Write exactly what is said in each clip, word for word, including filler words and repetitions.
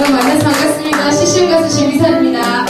여러분 만나서 반갑습니다. 씨씨엠 가수 심희선입니다.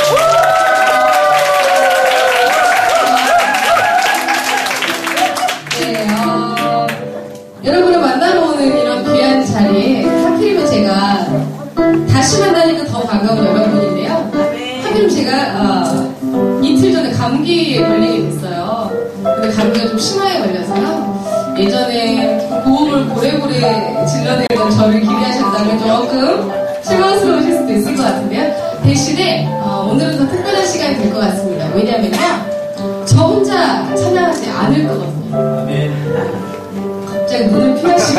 네, 어, 여러분을 만나러 오는 이런 귀한 자리에 하필이면 제가 다시 만나니까 더 반가운 여러분인데요. 하필이면 제가 어, 이틀 전에 감기에 걸리게 됐어요. 근데 감기가 좀 심하게 걸려서요. 예전에 고음을 고래고래 질러대던 저를 기대하셨다면 조금 실망스러우실 수도 있을 것 같은데요. 대신에 어, 오늘은 더 특별한 시간이 될 것 같습니다. 왜냐면요, 저 혼자 찬양하지 않을 거거든요. 갑자기 눈을 피하시고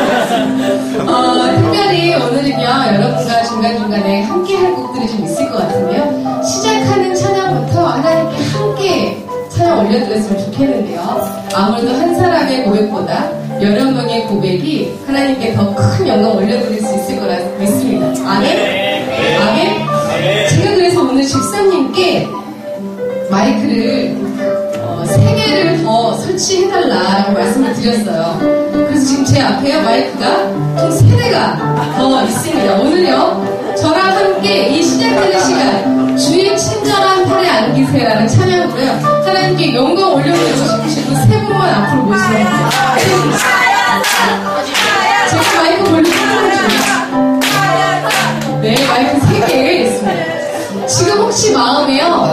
어, 특별히 오늘은요, 여러분과 중간중간에 함께 할 곡들이 좀 있을 것 같은데요. 시작하는 찬양부터 하나님께 함께 찬양 올려드렸으면 좋겠는데요. 아무래도 한 사람의 고백보다 여러 명의 고백이 하나님께 더 큰 영광 올려드릴 수 있을 거라 믿습니다. 아멘? 아멘? 제가 그래서 오늘 집사님께 마이크를 어, 세 개를 더 설치해달라고 말씀을 드렸어요. 그래서 지금 제 앞에요, 마이크가 총 세 대가 더 있습니다. 오늘요, 저랑 함께 이 시작하는 시간, 주의 친절한 팔에 안기세요라는 찬양으로요, 하나님께 영광 올려드리고 싶으시고 세 분만 앞으로 모시면 됩니다. 제가 마이크 볼륨 풀어주세요. 네, 마이크 세 개 있습니다. 지금 혹시 마음에요,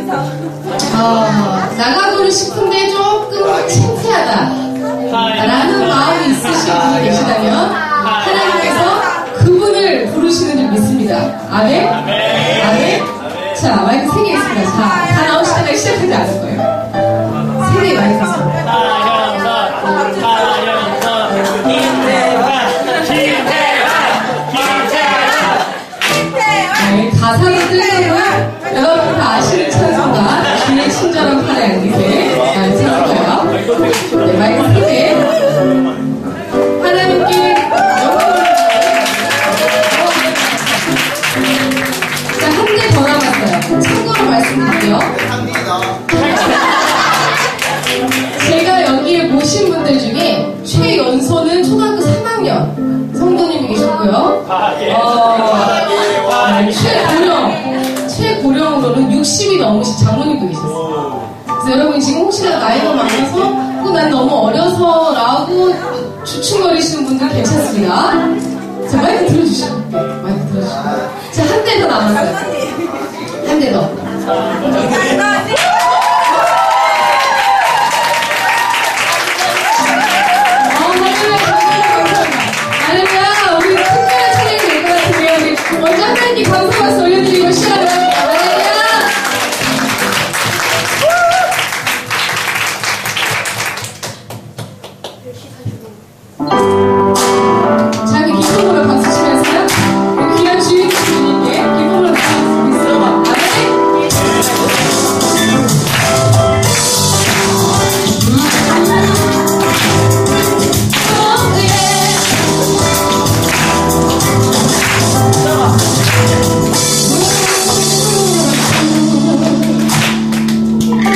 어, 나가고는 싶은데 조금 창피하다 라는 마음이 있으신 분이 계시다면 하나님께서 그분을 부르시는 줄 믿습니다. 아멘? 아멘? 자, 마이크 세 개 있습니다. 자, 다 나오실 때까지 시작하지 않을 거예요. 세 개 마이크 있습니다. 하현선, 하현선, 김태환, 김태환, 김태환. 네, 가사는 틀리고요. 여러분 다 아시는 찬송가 주의 친절한 팔에 안기세 라는 찬송가요. 네, 마이크 세 개. 하나님께 영광을. 자, 한 대 더 남았어요. 참고로 말씀드릴게요. 제가 여기에 모신 분들 중에 최연소는 초등학교 삼 학년 성도님이 계셨고요. 어, 최고령, 최고령으로는 육십이 넘으신 장모님도 계셨어요. 그래서 여러분 지금 혹시나 나이가 많아서 난 너무 어려서 라고 주춤거리시는 분들 괜찮습니다. 자, 마이크 들어주시고, 네, 마이크 들어주시고. 자, 한 대 더 남았어요. 한 대 더. 어, 할렐루야, 감사합니다. 할렐루야, 우리 특별한 찬양이 될 것 같은데요. 우리 먼저 하나님께 감사 박수 올려드리고 시작합니다. 할렐루야. 자, 우리 기쁨으로 박수 치면서요. 우리 귀한 주인 주님께 기쁨으로 박수 있어.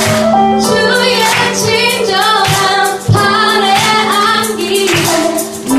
주의 친절한 팔에 안기세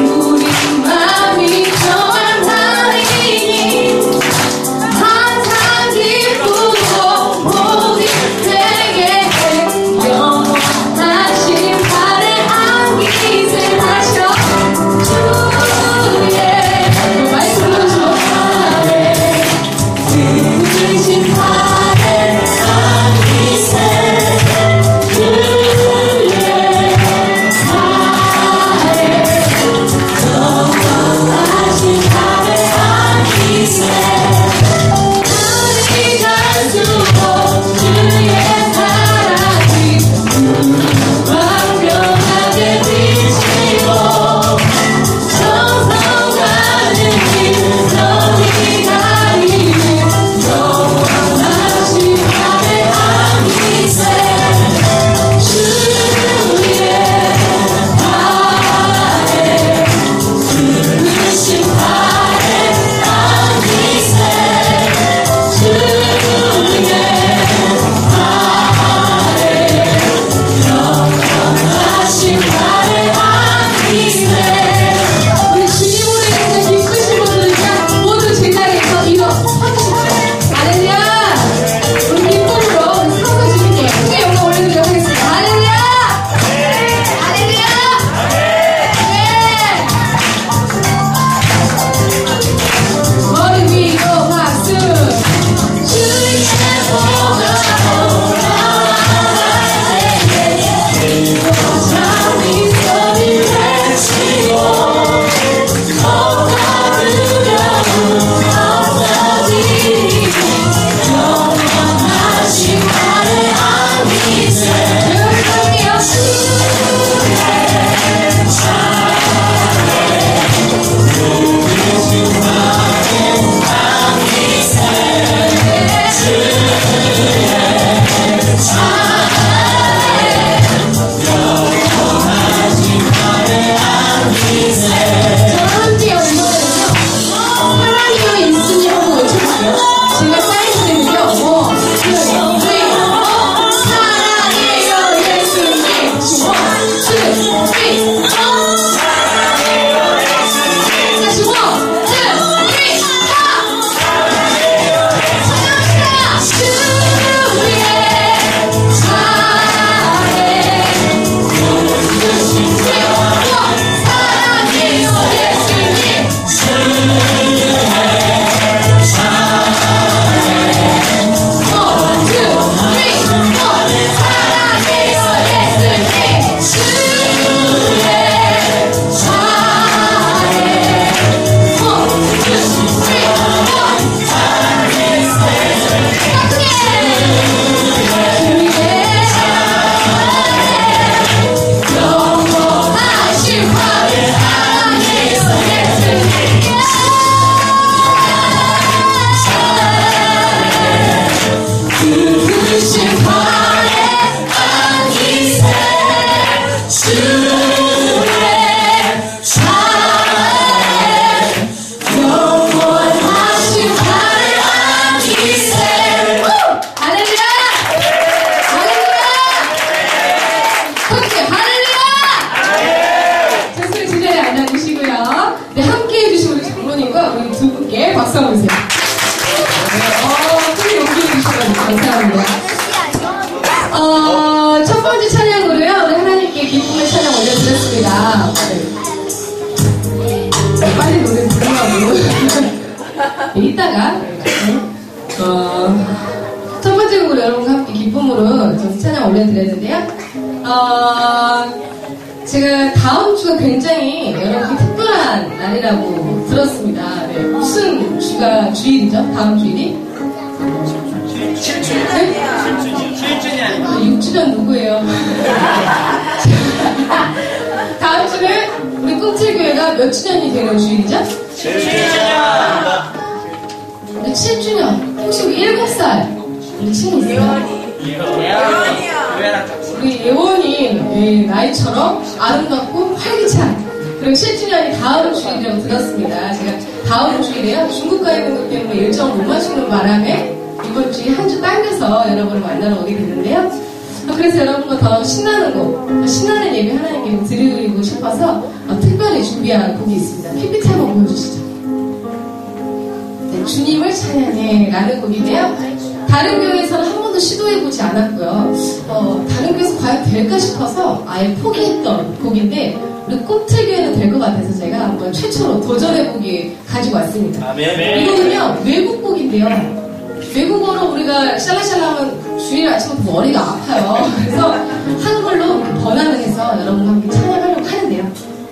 박수 한번 주세요. 어, 큰 용기를 주셔서 감사합니다. 어, 첫 번째 찬양으로요, 우리 하나님께 기쁨의 찬양 올려드렸습니다. 빨리 노래 부르라고. 이따가, 어, 첫 번째 곡으로 여러분과 함께 기쁨으로 좀 찬양 올려드렸는데요. 어, 제가 다음 주가 굉장히 여러분께 특별한 날이라고 들었습니다. 네, 무슨 주가 주일이죠? 다음 주일이? 칠 주년. 네? 칠 주년. 육 주년 누구예요? 다음 주는 우리 꿈틀교회가 몇 주년이 되는 주일이죠? 칠 주년. 우리 칠 주년. 혹시 우리 일곱 살 우리 친구 있어요? 우리 예원이 예, 나이처럼 아름답고 활기찬 그리고 칠 주년이 다음 주일이라고 들었습니다. 제가 다음 주일에요. 중국과의 공급 때문에 일정을 못 맞추는 바람에 이번 주에 한 주 당겨서 여러분을 만나러 오게 됐는데요. 그래서 여러분과 더 신나는 곡, 신나는 예배 하나님께 드리고 싶어서 특별히 준비한 곡이 있습니다. 피피티 한번 보여주시죠. 네, 주님을 찬양해 라는 곡인데요. 다른 교회에서는 한 번도 시도해보지 않았고요. 어, 다른 교회에서 과연 될까 싶어서 아예 포기했던 곡인데 우리 꿈틀교회는 될 것 같아서 제가 한번 최초로 도전해보기 가지고 왔습니다. 아멘. 이거는요 외국 곡인데요. 외국어로 우리가 샬라샬라하면 주일 아침부터 머리가 아파요. 그래서 한글로 번안을 해서 여러분과 함께 찬양하려고 하는데요.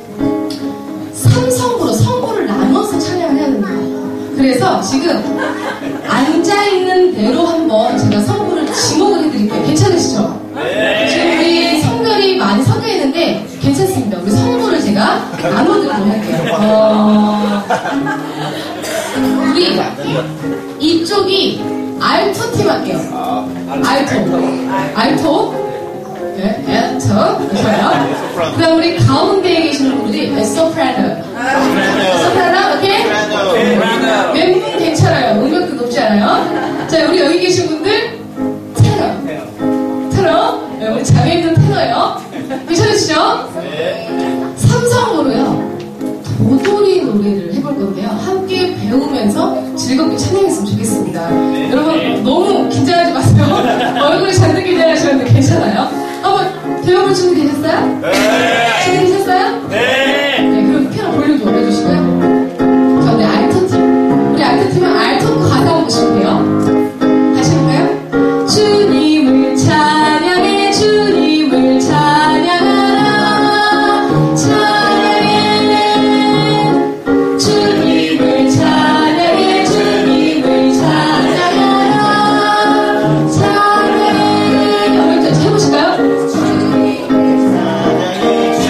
삼성으로 성부를 나눠서 찬양을 해야 됩니다. 그래서 지금 앉아있는 대로 한번 제가 성부를 지목을 해드릴게요. 괜찮으시죠? 네. 지금 우리 성별이 많이 섞여 있는데 괜찮습니다. 우리 성부를 제가 나눠드리도록 할게요. 어... 우리 이쪽이 알토 팀 할게요. 알토. 알토. 네, 알토. 좋아요. 그 다음 우리 가운데에 계시는 분들이 소프라노. 소프라노, 오케이? 멘붕 괜찮아요. 음역도 높지 않아요. 자, 우리 여기 계신 분들 테너. 테너. 네, 우리 자매님들 테너예요. 괜찮으시죠? 삼성으로요. 도돌이 노래를 해볼 건데요. 함께 배우면서 즐겁게 찬양했으면 좋겠습니다. 네. 여러분 너무 긴장하지 마세요. 얼굴이 잔뜩 긴장하시는데 괜찮아요? 한번 배워볼 준비 되셨어요? 네. 준비되셨어요? 네. 네. 그럼 피아노 볼륨 좀 올려주시고요. 자, 우리 알토 팀. 우리 알토 팀은 알토 가사 한번 보시면 돼요. 다시 해볼까요? 주님을 찬양해 주님을 찬양하라 주님을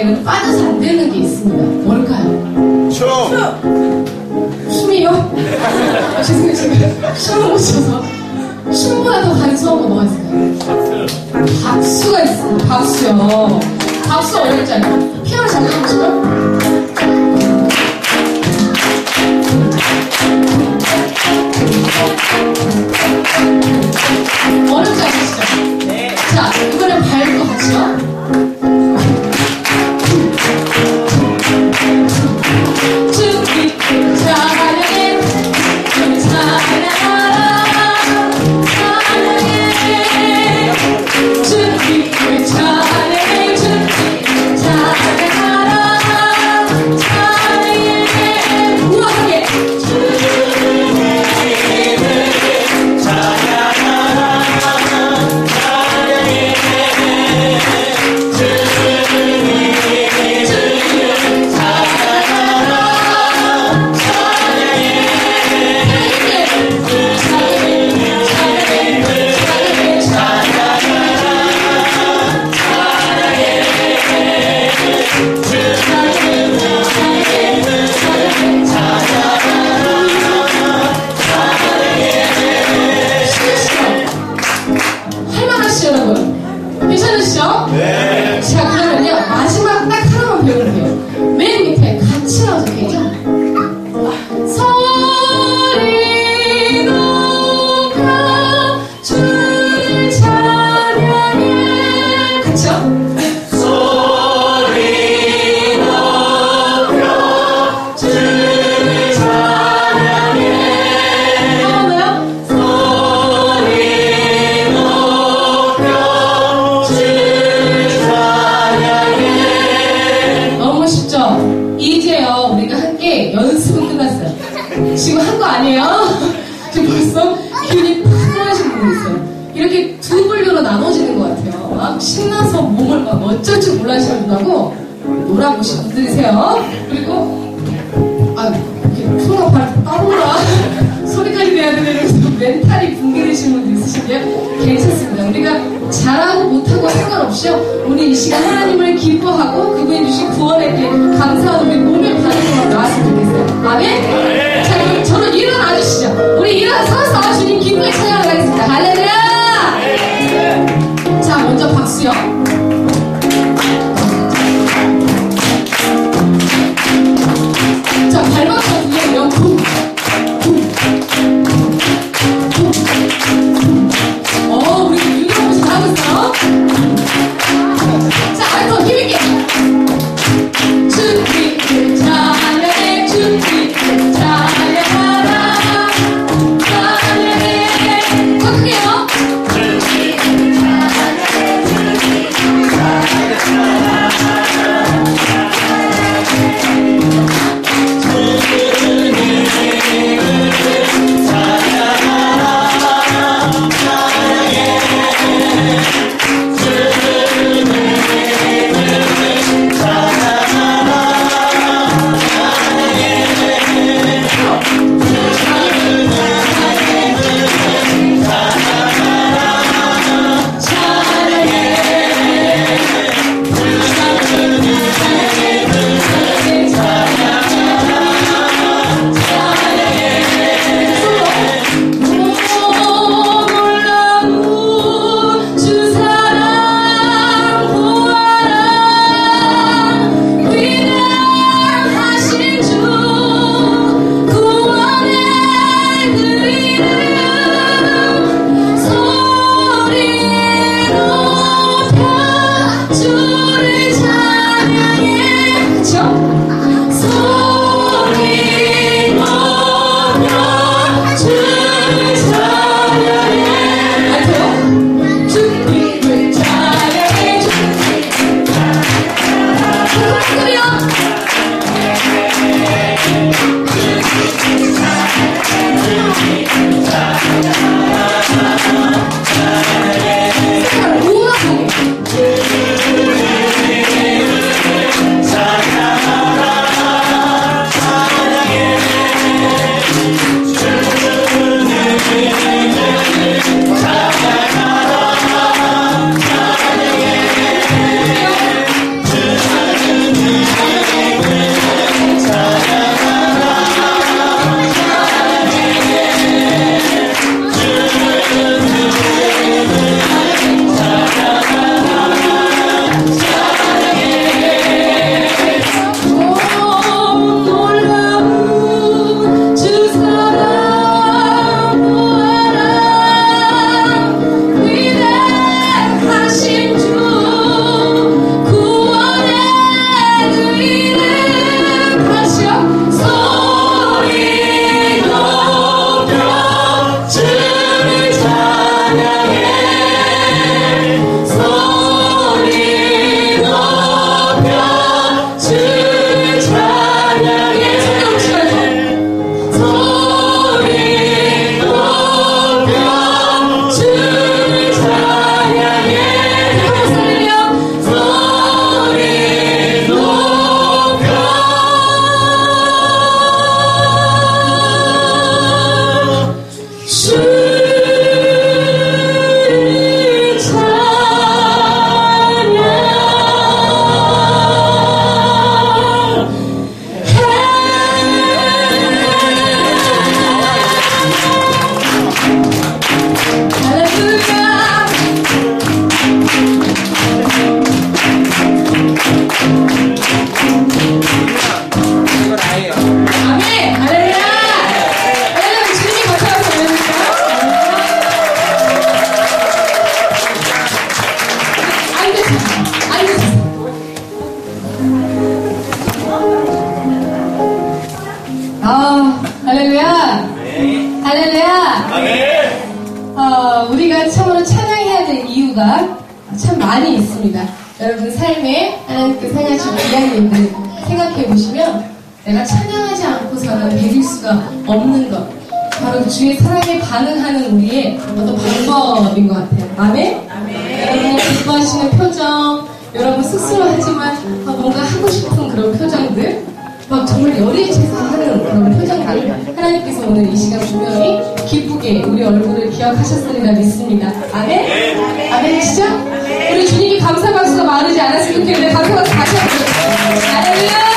노래에는 빠져서 안 되는 게 있습니다. 뭘까요? 춤. 춤이요? 아, 죄송해요. 제가 춤을 못 춰서. 춤보다 더 간소한 거 뭐가 있을까요? 박수. 박수가 있어요. 박수요. 박수 어렵잖아요. 피아노 잘 쳐보시죠? 어렵지 않으시죠? 네. 자, 이번엔 발도 같이요. 준비, 찬양해, 찬양하라, 찬양해. 준비, 찬양해, 준비, 찬양하라, 찬양해. 우아하게. 할만하시죠, 여러분? 괜찮으시죠? 네. 자, 그러면요, 마지막 딱 하나만 배울게요. 맨 밑에 같이 나와서 되죠? 소리 높여 주를 찬양해. 그쵸? 소리 높여 주를 찬양해. 하나요? 소리 높여 주를 찬양해. 너무 쉽죠? 이제요, 우리가 함께 연습은 끝났어요. 지금 한 거 아니에요? 지금 벌써 기운이 팍 나가신 분이 있어요. 이렇게 두 분류로 나눠지는 것 같아요. 막 신나서 몸을 막 어쩔 줄 몰라 하시는다고 놀아보시고 들으세요. 그리고, 아, 이렇게 손과 발 따로라. 소리까지 내야 되는 이러면서 멘탈이 붕괴되시는 분도 있으신데요. 괜찮습니다. 우리가 잘하고 못하고 상관없이요. 우리 이 시간 하나님을 기뻐하고 그분이 주신 구원에 대해 감사하는 우리 몸의 반응으로 나왔으면 좋겠어요. 아멘? 자, 그럼 저는 일어나 주시죠. 우리 일어서서 주님 기쁘게 찬양을 하겠습니다. 할렐루야! 자, 먼저 박수요. 자, 발박수는요, 영쿵. 어, 우리 윤영부 잘하고 있어요. 자, 더 힘있게. 준비, 찬양해, 준비, 찬양하라, 찬양해. 더 크게요. 이유가 참 많이 있습니다. 여러분 삶에 하나님께서 행하신 귀한 일들 생각해 보시면 내가 찬양하지 않고서는 배길 수가 없는 것, 바로 주의 사랑에 반응하는 우리의 어떤 방법인 것 같아요. 아멘? 여러분 기뻐하시는 표정, 여러분 쑥스러워하지만 뭔가 하고 싶은 그런 표정들, 막 정말 열의에 차서 하는 그런 표정들, 하나님께서 오늘 이 시간 분명히 기쁘게 우리 얼굴을 기억하셨으리라 믿습니다. 아멘? 아멘이시죠? 우리 주님께 감사 박수가 마르지 않았으면 좋겠는데 감사 박수 다시 한번 드립니다. 할렐루야!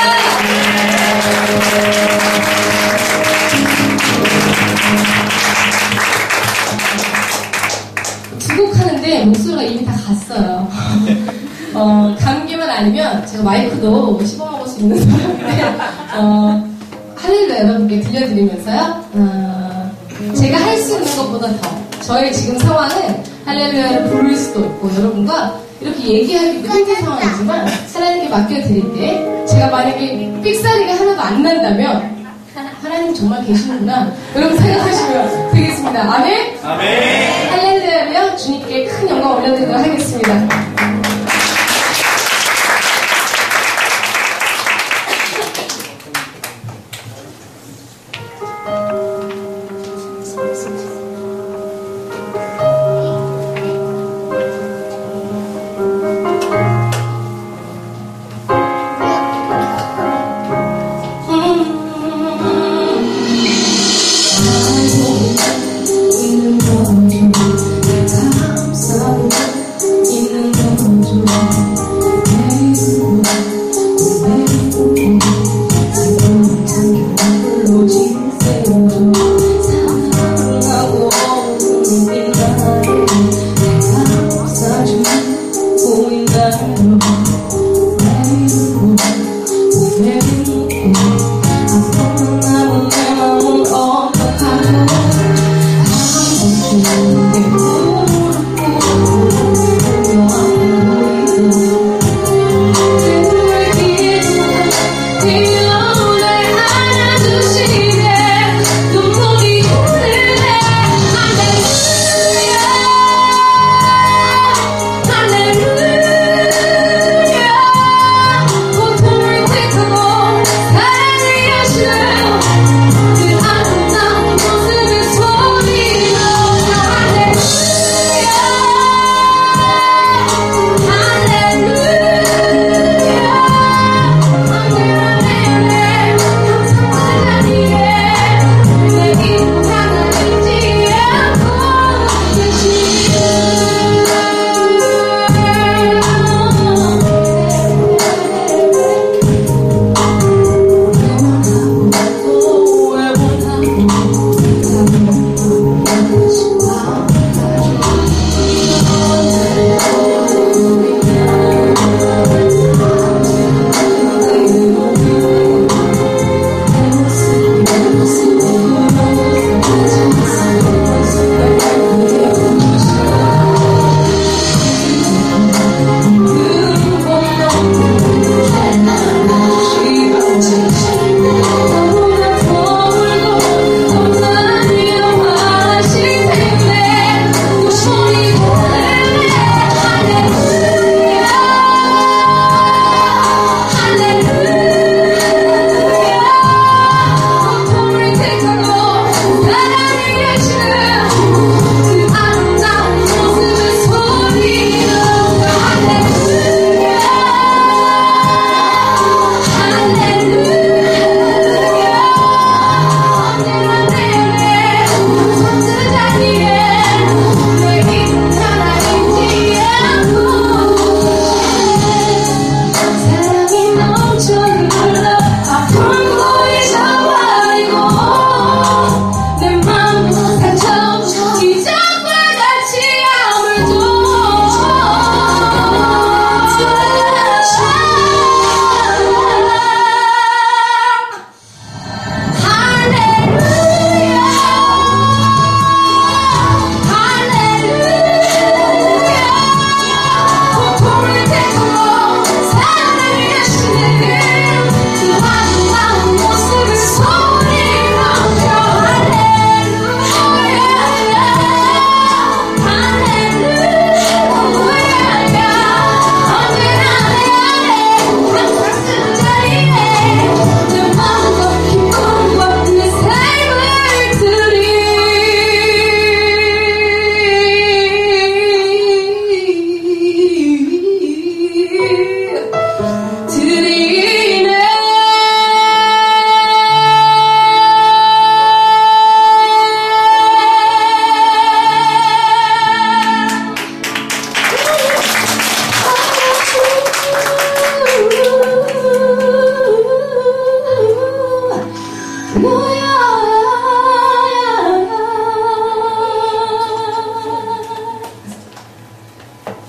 두 곡 하는데 목소리가 이미 다 갔어요. 어, 감기만 아니면 제가 마이크도 씹어먹을 수 있는 사람인데 어, 할렐루야 여러분께 들려드리면서요. 어, 제가 할 수 있는 것보다 더 저의 지금 상황은 할렐루야를 부를 수도 없고 여러분과 이렇게 얘기하기도 힘든 상황이지만 하나님께 맡겨드릴 때 제가 만약에 삑사리가 하나도 안 난다면 하나님 정말 계시는구나 여러분 생각하시면 되겠습니다. 아멘? 아멘. 할렐루야며 주님께 큰 영광 올려드리도록 하겠습니다. 있는 거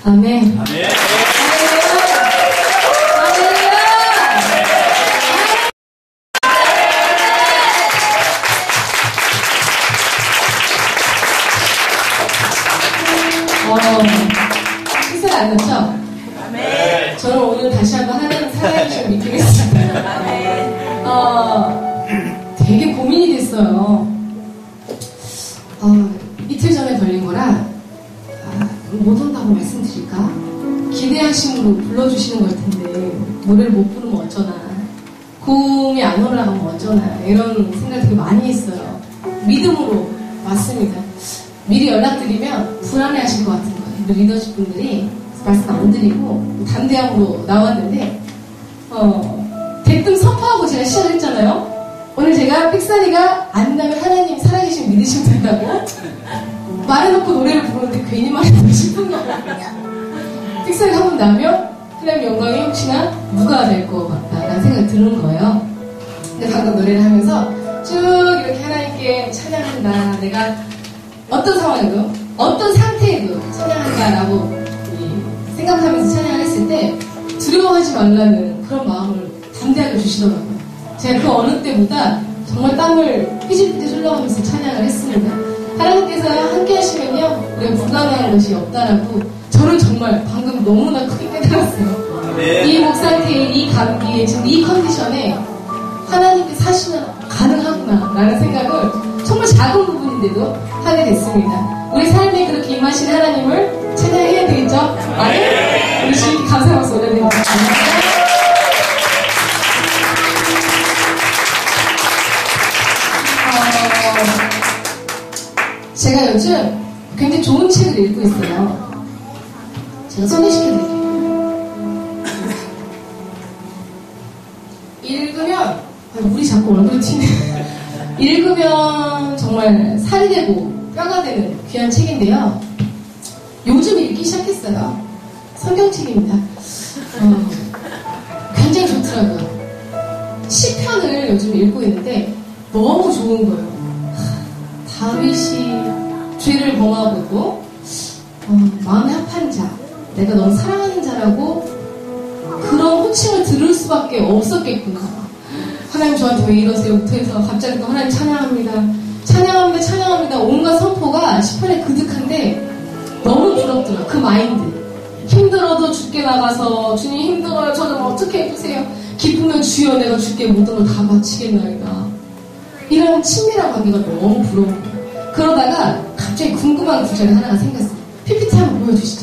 아멘. 아멘. 어, 식사 안 났죠? 아멘. 저는 오늘 다시 한번 하나님 살아계심을 믿겠습니다. 아멘. 어, 되게 고민이 됐어요. 어, 이틀 전에 걸린 거라 아, 못 온다고 말씀드릴까? 기대하심으로 불러주시는 걸 텐데 노래를 못 부르면 어쩌나, 고음이 안 올라가면 어쩌나, 이런 생각 되게 많이 했어요. 믿음으로 왔습니다. 미리 연락드리면 불안해하실 것 같은 거예요. 우리 리더십 분들이 말씀 안 드리고 담대함으로 나왔는데 어, 대뜸 선포하고 제가 시작했잖아요. 오늘 제가 픽사리가 안 된다면 하나님 살아계신 믿으시면 된다고 말해놓고 노래를 부르는데 괜히 말했다 싶은 거거든요. 픽사리가 한 번 나면 하나님 영광이 혹시나 누가 될 것 같다라는 생각이 드는 거예요. 근데 방금 노래를 하면서 쭉 이렇게 하나님께 찬양한다, 내가 어떤 상황이고 어떤 상태에도 찬양한다라고 생각하면서 찬양을 했을 때 두려워하지 말라는 그런 마음을 담대하게 주시더라고요. 제가 그 어느 때보다 정말 땀을 삐질삐질 흘러가면서 찬양을 했습니다. 하나님께서 함께 하시면요 우리가 불가능한 것이 없다라고 저를 정말 방금 너무나 크게 깨달았어요. 네. 이 목 상태에, 이 감기에, 지금 이 컨디션에 하나님께서 하시면 가능하구나 라는 생각을 정말 작은 부분인데도 하게 됐습니다. 우리 삶에 그렇게 임하신 하나님을 찬양해야 되겠죠? 아멘? 우리 주님께 감사 박수 올려드립니다. 어, 제가 요즘 굉장히 좋은 책을 읽고 있어요. 제가 소개시켜드릴게요. 읽으면 우리 자꾸 얼굴이 튀네. 읽으면 정말 살이 되고 뼈가 되는 귀한 책인데요. 요즘 읽기 시작했어요. 성경책입니다. 어, 굉장히 좋더라고요. 시편을 요즘 읽고 있는데 너무 좋은 거예요. 다윗이 죄를 범하고 있고 어, 마음에 합한 자, 내가 너무 사랑하는 자라고 그런 호칭을 들을 수밖에 없었겠구나. 하나님 저한테 왜 이러세요?부터 해서 갑자기 또 하나님 찬양합니다. 찬양합니다. 찬양합니다. 온갖 선포가 시편에 그득한데 너무 부럽더라. 그 마인드. 힘들어도 주께 나가서 주님 힘들어요. 저는 어떻게 해주세요. 기쁘면 주여 내가 주께 모든 걸 다 바치겠나이다. 이런 친밀한 관계가 너무 부러운 거예요. 그러다가 갑자기 궁금한 구절이 하나가 생겼어요. 피피티 한번 보여주시죠.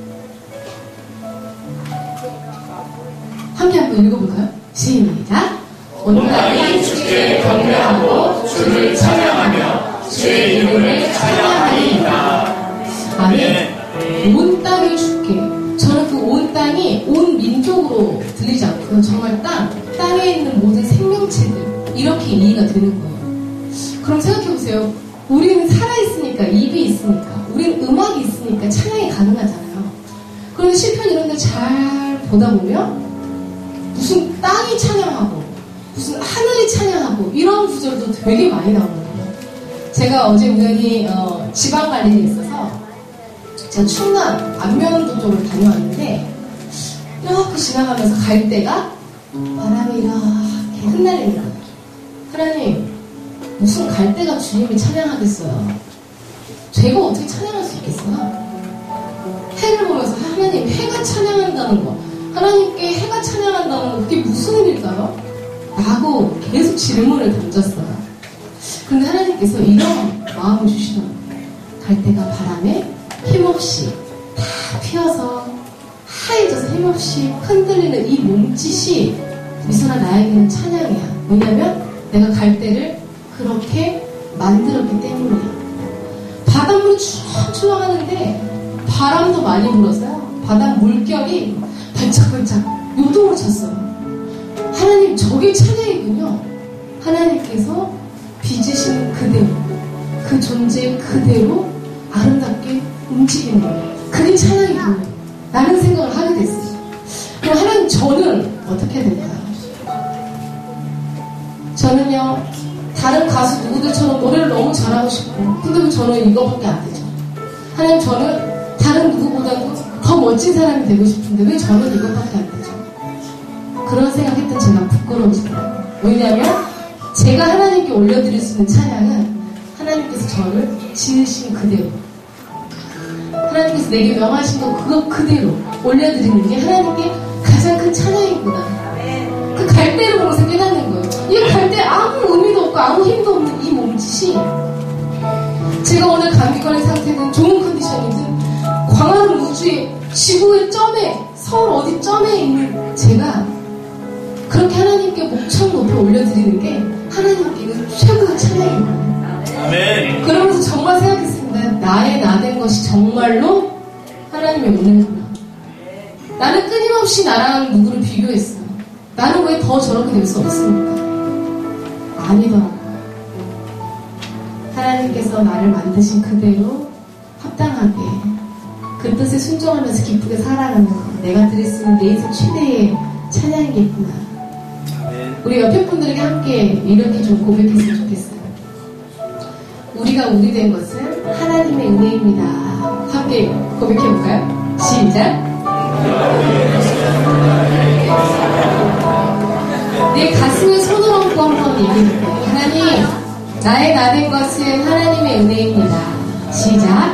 함께 한번 읽어볼까요? 시작. 온전히 주께 경배하고 주를 찬양하며 주의 이름을 찬양하리이다. 아멘. 온 땅이 주께. 저는 그 온 땅이 온 민족으로 들리지 않고요. 정말 땅, 땅에 있는 모든 생명체들 이렇게 이해가 되는 거예요. 그럼 생각해보세요. 우리는 살아있으니까, 입이 있으니까, 우리는 음악이 있으니까 찬양이 가능하잖아요. 그런데 시편 이런 데 잘 보다 보면 무슨 땅이 찬양하고 무슨 하늘이 찬양하고 이런 구절도 되게 많이 나오는 거예요. 제가 어제 우연히 어, 지방 갈 일이 있어서 제가 충남 안면도 쪽으로 다녀왔는데 이렇게 지나가면서 갈 때가 바람이 이렇게 흩날리는 거예요. 하나님, 무슨 갈 때가 주님이 찬양하겠어요. 제가 어떻게 찬양할 수 있겠어요? 해를 보면서 하나님, 해가 찬양한다는 거, 하나님께 해가 찬양한다는 거 그게 무슨 일일까요? 라고 계속 질문을 던졌어요. 근데 하나님께서 이런 마음을 주시더라고요. 갈 때가 바람에 힘없이 다 피어서 하얘져서 힘없이 흔들리는 이 몸짓이 미소나 나에게는 찬양이야. 왜냐면 내가 갈 때를 그렇게 만들었기 때문이야. 바닷물이 출렁출렁하는데 바람도 많이 불어서요. 바다 물결이 반짝반짝 요동을 쳤어요. 하나님, 저게 찬양이군요. 하나님께서 빚으신 그대로, 그 존재 그대로 아름답게 움직이는 거예요. 그게 찬양이군요. 라는 생각을 하게 됐어요. 그럼 하나님, 저는 어떻게 해야 될까요? 저는요, 다른 가수 누구들처럼 노래를 너무 잘하고 싶고, 근데 왜 저는 이거밖에 안 되죠? 하나님, 저는 다른 누구보다도 더 멋진 사람이 되고 싶은데 왜 저는 이것밖에 안 되죠? 그런 생각했던 제가 부끄러워지더라고요. 왜냐하면 제가 하나님께 올려드릴 수 있는 찬양은 하나님께서 저를 지으신 그대로, 하나님께서 내게 명하신 거 그거 그대로 올려드리는 게 하나님께 가장 큰 찬양이구나. 그 갈대를 보면서 깨닫는 거예요. 이 갈대 아무 의미도 없고 아무 힘도 없는 이 몸짓이, 제가 오늘 감기 걸린 상태든 좋은 컨디션이든 광활한 우주의 지구의 점에, 서울 어디 점에 있는 제가 그렇게 하나님께 목청 높여 올려드리는 게 하나님께는 최고의 찬양입니다. 아멘. 그러면서 정말 생각했습니다. 나의 나된 것이 정말로 하나님의 은혜구나. 나는 끊임없이 나랑 누구를 비교했어. 나는 왜 더 저렇게 될 수 없습니까? 아니더라고요. 하나님께서 나를 만드신 그대로 합당하게 그 뜻에 순종하면서 기쁘게 살아가는 것, 내가 드릴 수 있는 내 인생 최대의 찬양이겠구나. 우리 옆에 분들에게 함께 이렇게 좀 고백했으면 좋겠어요. 우리가 우리 된 것은 하나님의 은혜입니다. 함께 고백해볼까요? 시작. 내 가슴에 손을 얹고 한번 얘기해볼까요? 하나님, 나의 나 된 것은 하나님의 은혜입니다. 시작.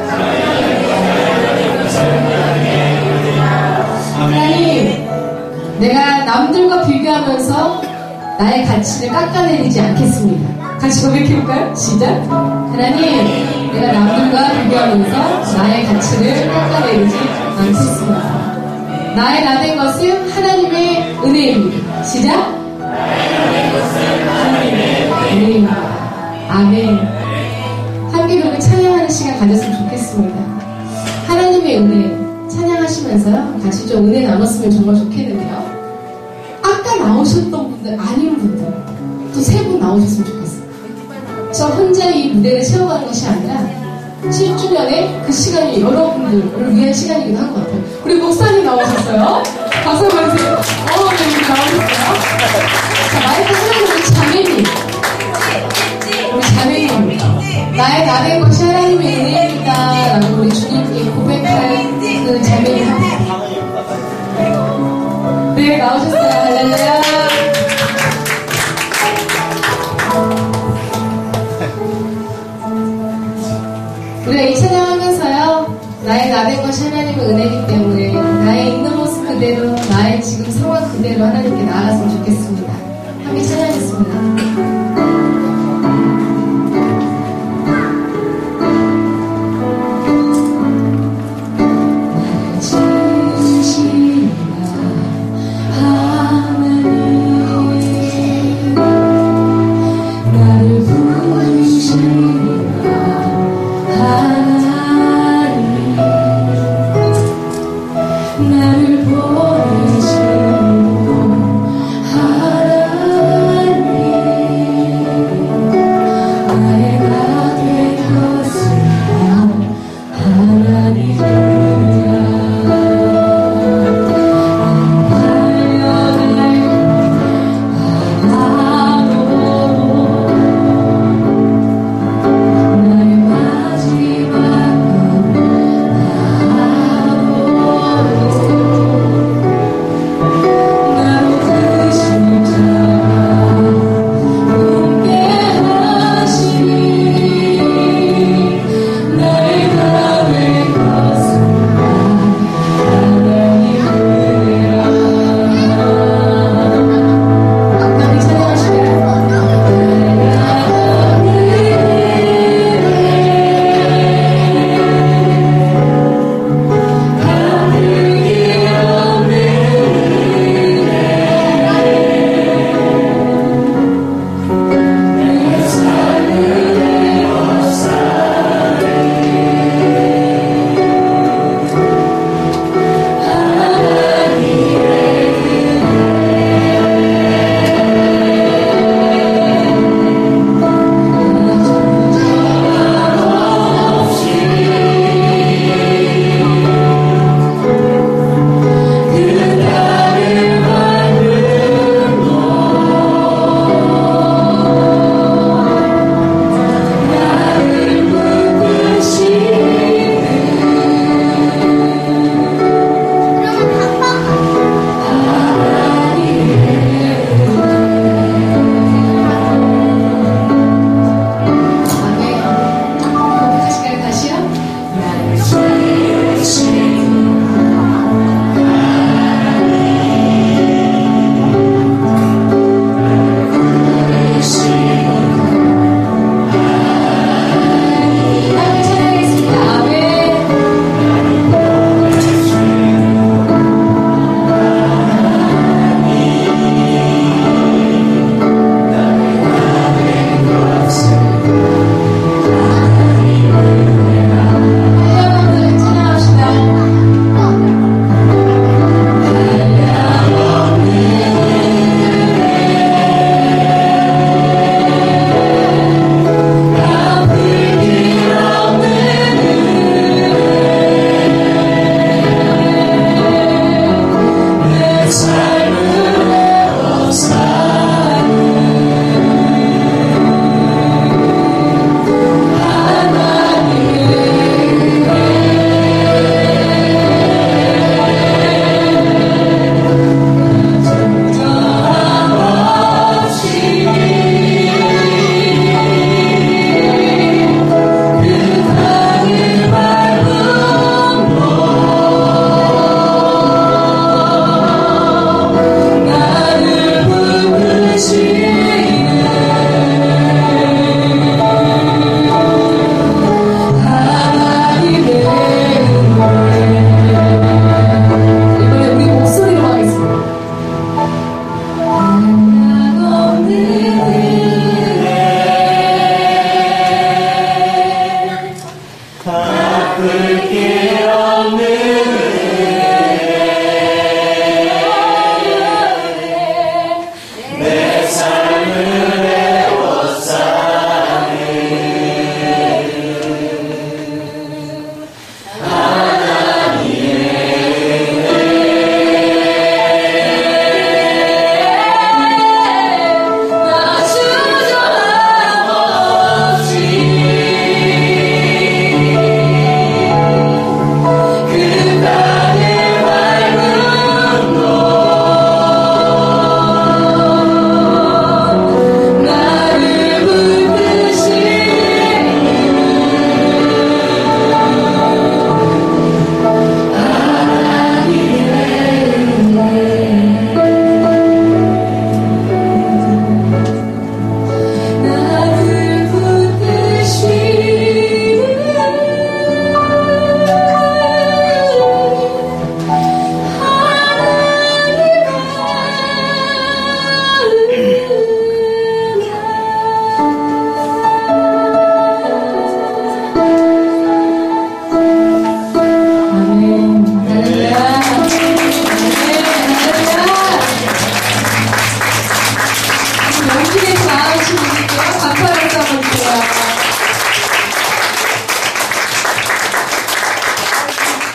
하나님, 내가 남들과 비교하면서 나의 가치를 깎아내리지 않겠습니다. 같이 고백해볼까요? 시작. 하나님, 내가 남들과 비교하면서 나의 가치를 깎아내리지 않겠습니다. 나의 나 된 것은 하나님의 은혜입니다. 시작. 하나님의 은혜입니다. 아멘. 함께 그렇게 찬양하는 시간 가졌으면 좋겠습니다. 하나님의 은혜 찬양하시면서요, 같이 좀 은혜 나눴으면 정말 좋겠는데요. 아까 나오셨던 분들, 아닌 분들, 또 세 분 나오셨으면 좋겠어요. 저 혼자 이 무대를 세워가는 것이 아니라 칠 주년에 그 시간이 여러분들을 위한 시간이기도 한 것 같아요. 우리 목사님 나오셨어요. 박수 한번 주세요. 어, 네, 우리 나오셨어요. 자, 마이크 하나님, 우리 자매님. 우리 자매님. 나의 나 된 것이 하나님의 은혜입니다. 라고 우리 주님께 고백할 그 자매님. 네, 나오셨어요. 할렐루야. 우리가 이 찬양하면서요, 나의 나 된 것이 하나님의 은혜이기 때문에 나의 있는 모습 그대로, 나의 지금 상황 그대로 하나님께 나아갔으면 좋겠습니다. 함께 찬양하겠습니다. 나를 보내시고 하나님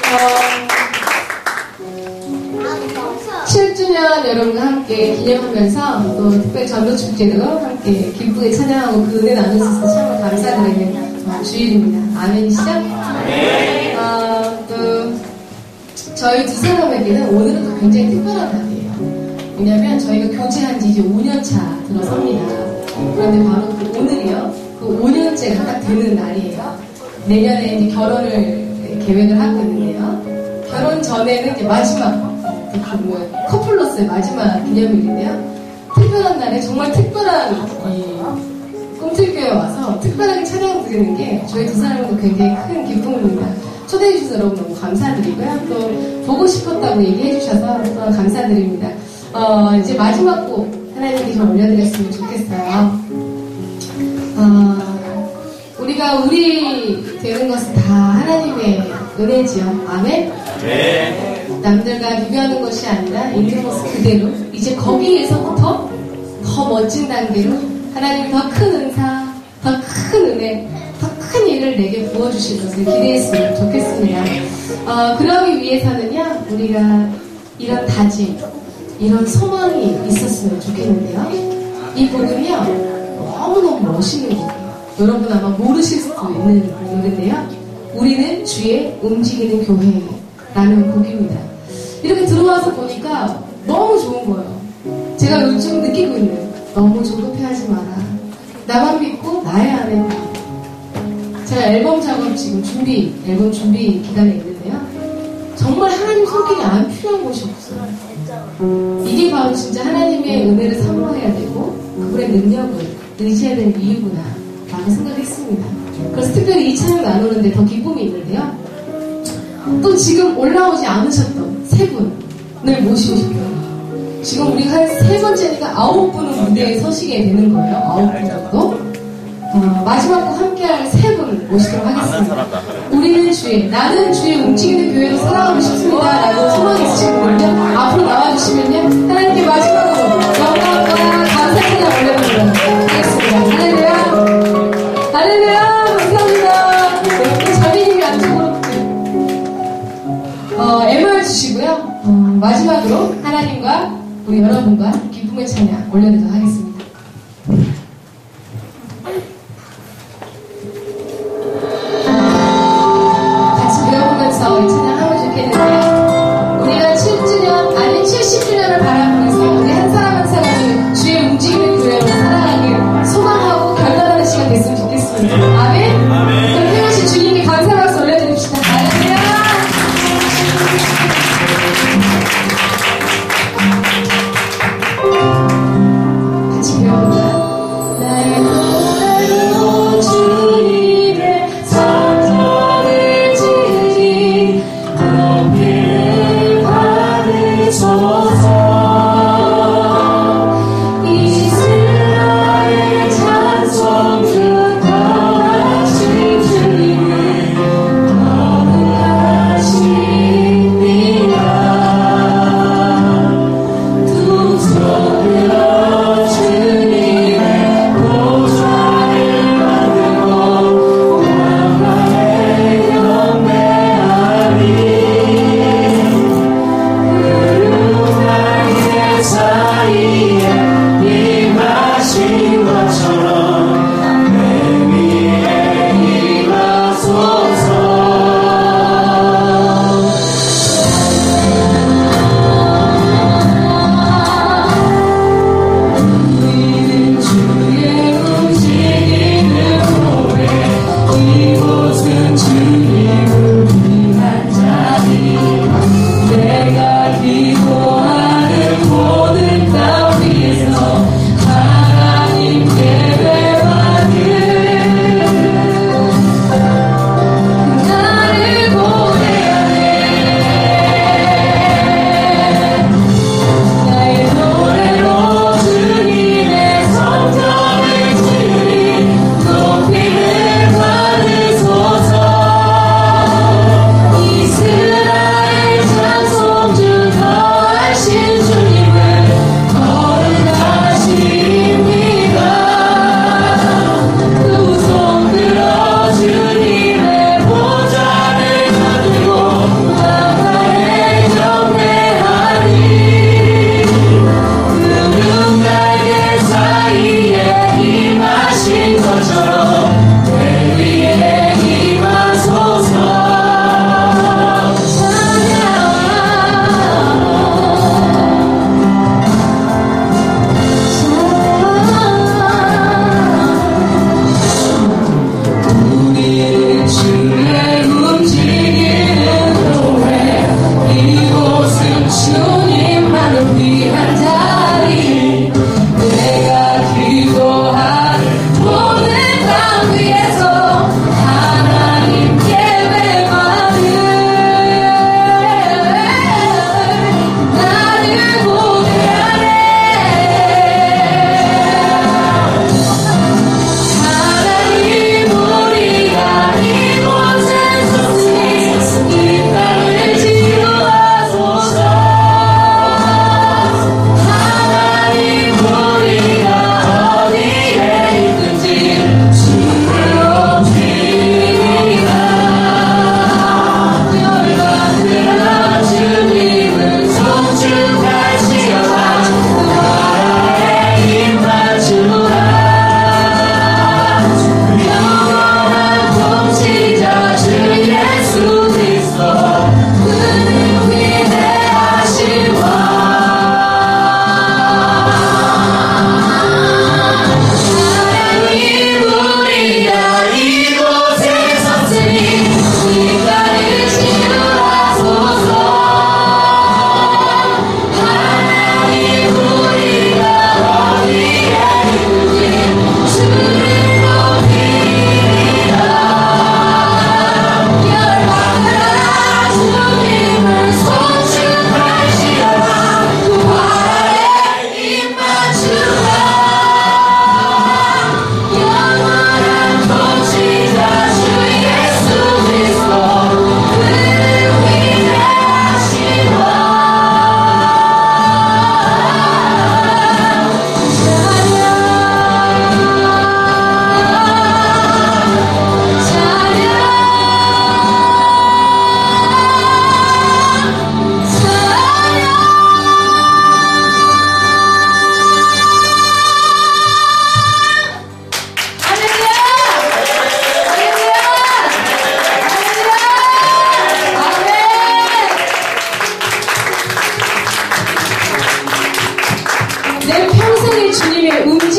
칠 주년 여러분과 함께 기념하면서 또 특별 전도축제도 함께 기쁘게 찬양하고 그 은혜 나눌 수 있어서 참 감사드리는 어, 주일입니다. 아멘이시죠? 네. 어, 또 저희 두 사람에게는 오늘은 또 굉장히 특별한 날이에요. 왜냐하면 저희가 교제한 지 이제 오 년 차 들어섭니다. 그런데 바로 그 오늘이요. 그 오 년째가 딱 되는 날이에요. 내년에 이제 결혼을 계획을 하고 있는데요. 결혼 전에는 이제 마지막 그 커플로서의 마지막 기념일인데요. 특별한 날에 정말 특별한 이 꿈틀교에 와서 특별하게 찬양 드리는 게 저희 두 사람도 굉장히 큰 기쁨입니다. 초대해 주셔서 여러분 너무 감사드리고요. 또 보고 싶었다고 얘기해 주셔서 또 감사드립니다. 어, 이제 마지막 곡 하나님께 좀 올려드렸으면 좋겠어요. 어, 우리가 우리 되는 것은 다 하나님의 은혜지요. 아멘? 네. 남들과 비교하는 것이 아니라 있는 모습 그대로 이제 거기에서부터 더 멋진 단계로 하나님이 더 큰 은사, 더 큰 은혜, 더 큰 일을 내게 부어주실 것을 기대했으면 좋겠습니다. 어, 그러기 위해서는요, 우리가 이런 다짐, 이런 소망이 있었으면 좋겠는데요. 이 곡은요, 너무너무 멋있는 곡이에요. 여러분 아마 모르실 수도 있는 노래인데요. 우리는 주의 움직이는 교회라는 곡입니다. 이렇게 들어와서 보니까 너무 좋은 거예요. 제가 요즘 느끼고 있는 너무 조급해하지 마라. 나만 믿고 나의 안에 봐. 제가 앨범 작업 지금 준비, 앨범 준비 기간에 있는데요. 정말 하나님 손길이 안 필요한 곳이 없어요. 이게 바로 진짜 하나님의 은혜를 사모해야 되고 그분의 능력을 의지해야 되는 이유구나 라고 생각했습니다. 그래서 특별히 이 찬양 나누는데 더 기쁨이 있는데요. 또 지금 올라오지 않으셨던 세 분을 모시고 싶어요. 지금 우리가 한 세 번째니까 아홉 분은 무대에 서시게 되는 거예요. 아홉 분 정도. 어, 마지막 곡 함께할 세 분 모시도록 하겠습니다. 우리는 주의, 나는 주의 움직이는 교회로 살아가고 싶습니다. 라고 소망이 있으신 분은요, 앞으로 나와주시면요, 하나님께 마지막으로 영광과 감사 찬양 올려드리도록 하겠습니다. 할렐루야. 할렐루야. 감사합니다. 네, 자비님이 안쪽으로 어, 엠알 주시고요. 어, 마지막으로 하나님과 우리 여러분과 기쁨의 찬양 올려드리도록 하겠습니다. 같이 배워보면서 이 찬양 하면 좋겠는데요. 우리가 칠 주년, 아니 칠십 주년을 바라보면서 우리 한 사람 한 사람이 주의 움직이는 교회로 살아가길 소망하고 결단하는 시간 됐으면 좋겠습니다. 아멘? 아멘. 그럼 행하신 주님께 감사 박수 올려드립시다. 할렐루야. 같이 배워볼까요?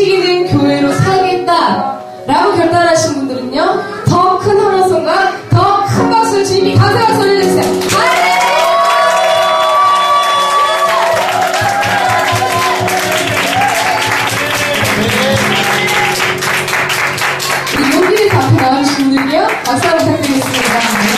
양식이 된 교회로 살겠다라고 결단하신 분들은요, 더 큰 환호성과 더 큰 박수를 주님이 감사의 박수 올려주세요. 할렐루야! 우리 용기를 앞에 나와주신 분들께요, 박수 한번 부탁드리겠습니다.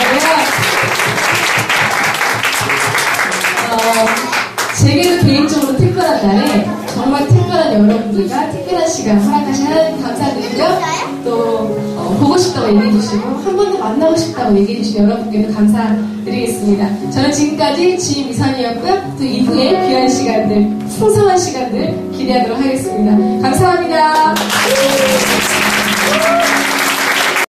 어, 제게도 개인적으로 특별한 날에 정말 특별한 여러분들과 특별한 시간 허락하신 하나님 감사드리고요. 또 어, 보고 싶다고 얘기해주시고 한 번 더 만나고 싶다고 얘기해주신 여러분께도 감사드리겠습니다. 저는 지금까지 지인 미선이었고요. 또 이후에 귀한 시간들, 풍성한 시간들 기대하도록 하겠습니다. 감사합니다.